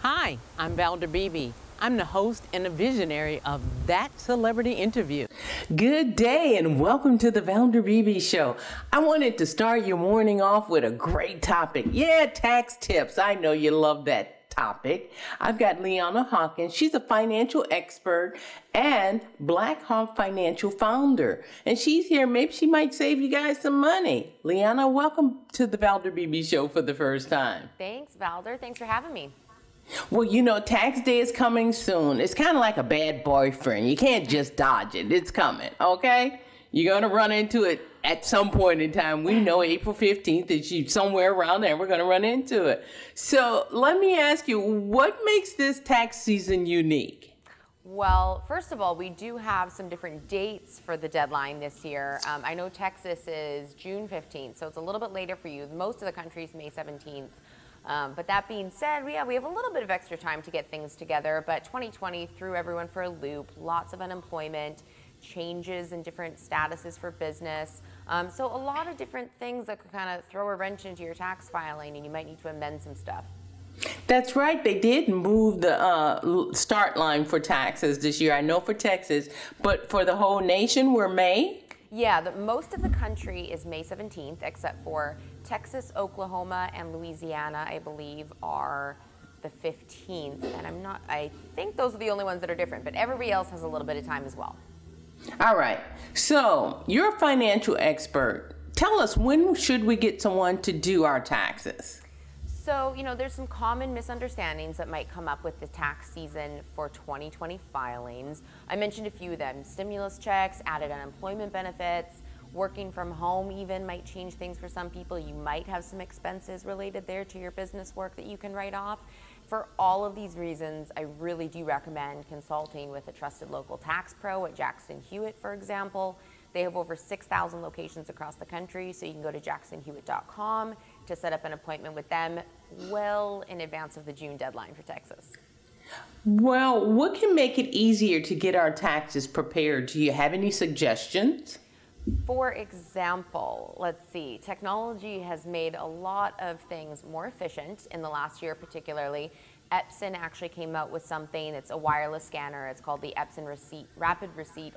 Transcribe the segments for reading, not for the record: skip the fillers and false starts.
Hi, I'm Valder Beebe. I'm the host and the visionary of That Celebrity Interview. Good day and welcome to the Valder Beebe Show. I wanted to start your morning off with a great topic. Yeah, tax tips. I know you love that topic. I've got Leanna Hawkins. She's a financial expert and Blackhawk financial founder. And she's here. Maybe she might save you guys some money. Leanna, welcome to the Valder Beebe Show for the first time. Thanks, Valder. Thanks for having me. Well, you know, tax day is coming soon. It's kind of like a bad boyfriend. You can't just dodge it. It's coming, okay? You're going to run into it at some point in time. We know April 15th is somewhere around there. We're going to run into it. So let me ask you, what makes this tax season unique? Well, first of all, we do have some different dates for the deadline this year. I know Texas is June 15th, so it's a little bit later for you. Most of the country is May 17th. But that being said, we have a little bit of extra time to get things together, but 2020 threw everyone for a loop, lots of unemployment, changes in different statuses for business. So a lot of different things that could kind of throw a wrench into your tax filing, and you might need to amend some stuff. That's right. They did move the start line for taxes this year. I know for Texas, but for the whole nation, we're May? Yeah, most of the country is May 17th, except for Texas, Oklahoma, and Louisiana, I believe, are the 15th. And I think those are the only ones that are different, but everybody else has a little bit of time as well. All right. So you're a financial expert. Tell us, when should we get someone to do our taxes? So, there's some common misunderstandings that might come up with the tax season for 2020 filings. I mentioned a few of them: stimulus checks, added unemployment benefits, working from home even might change things for some people. You might have some expenses related there to your business work that you can write off. For all of these reasons, I really do recommend consulting with a trusted local tax pro at Jackson Hewitt, for example. They have over 6,000 locations across the country, so you can go to jacksonhewitt.com to set up an appointment with them well in advance of the June deadline for Texas. Well, what can make it easier to get our taxes prepared? Do you have any suggestions? For example, let's see, technology has made a lot of things more efficient in the last year particularly. Epson actually came out with something. It's a wireless scanner. It's called the Epson Rapid Receipt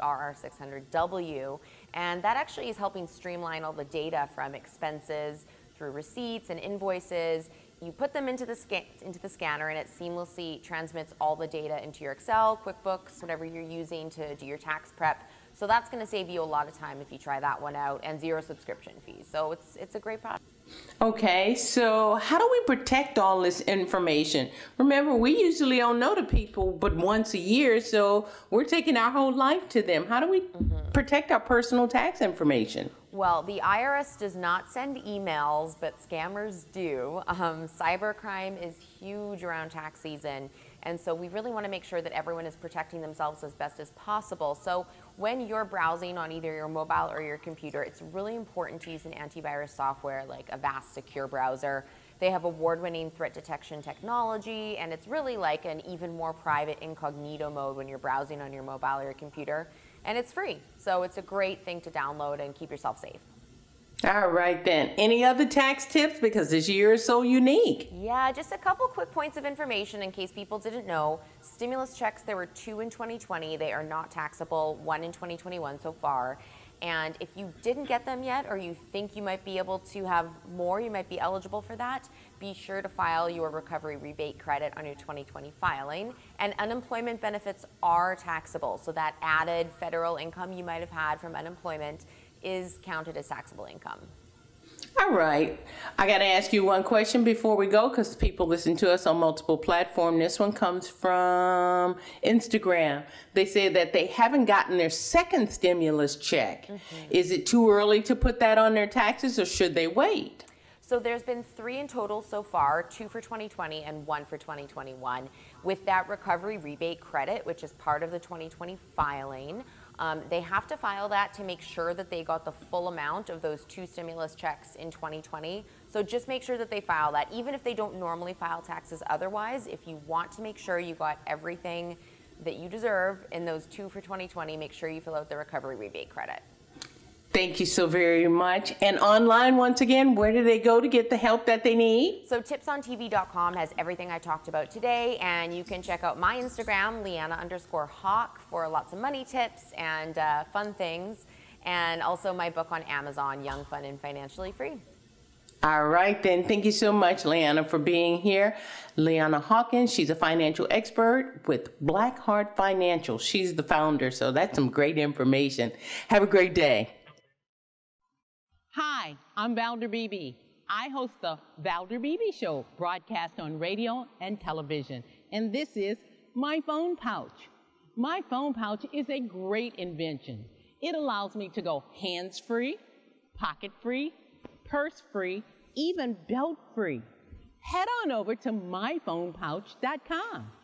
RR600W, and that actually is helping streamline all the data from expenses through receipts and invoices. You put them into the scanner, and it seamlessly transmits all the data into your Excel, QuickBooks, whatever you're using to do your tax prep. So that's going to save you a lot of time if you try that one out, and zero subscription fees. So it's a great product. Okay, so how do we protect all this information? Remember, we usually don't know the people but once a year, so we're taking our whole life to them. How do we protect our personal tax information? Well, the IRS does not send emails, but scammers do. Cybercrime is huge around tax season, and so we really want to make sure that everyone is protecting themselves as best as possible. So when you're browsing on either your mobile or your computer, it's really important to use an antivirus software like Avast Secure Browser. They have award-winning threat detection technology, and it's really like an even more private incognito mode when you're browsing on your mobile or your computer. And it's free, so it's a great thing to download and keep yourself safe. All right then. Any other tax tips? Because this year is so unique. Yeah, just a couple quick points of information in case people didn't know. Stimulus checks, there were 2 in 2020. They are not taxable, 1 in 2021 so far. And if you didn't get them yet, or you think you might be able to have more, you might be eligible for that, be sure to file your recovery rebate credit on your 2020 filing. And unemployment benefits are taxable, so that added federal income you might have had from unemployment is counted as taxable income. All right. I got to ask you one question before we go, because people listen to us on multiple platforms. This one comes from Instagram. They say that they haven't gotten their second stimulus check. Is it too early to put that on their taxes, or should they wait? So there's been 3 in total so far, 2 for 2020 and 1 for 2021. With that recovery rebate credit, which is part of the 2020 filing, they have to file that to make sure that they got the full amount of those 2 stimulus checks in 2020. So just make sure that they file that, even if they don't normally file taxes otherwise. If you want to make sure you got everything that you deserve in those 2 for 2020, make sure you fill out the recovery rebate credit. Thank you so very much. And online, once again, where do they go to get the help that they need? So tipsontv.com has everything I talked about today, and you can check out my Instagram, Leanna_Hawk, for lots of money tips and fun things, and also my book on Amazon, Young, Fun, and Financially Free. All right, then. Thank you so much, Leanna, for being here. Leanna Hawkins, she's a financial expert with Blackhawk Financial. She's the founder, so that's some great information. Have a great day. Hi, I'm Valder Beebe. I host the Valder Beebe Show, broadcast on radio and television. And this is my phone pouch. My phone pouch is a great invention. It allows me to go hands-free, pocket-free, purse-free, even belt-free. Head on over to myphonepouch.com.